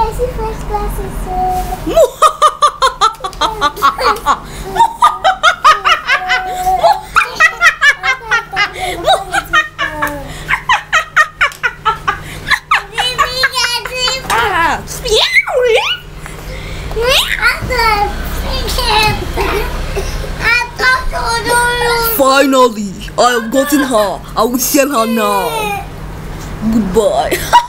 fancy first glasses. Finally, I have gotten her. I will sell her now. Goodbye.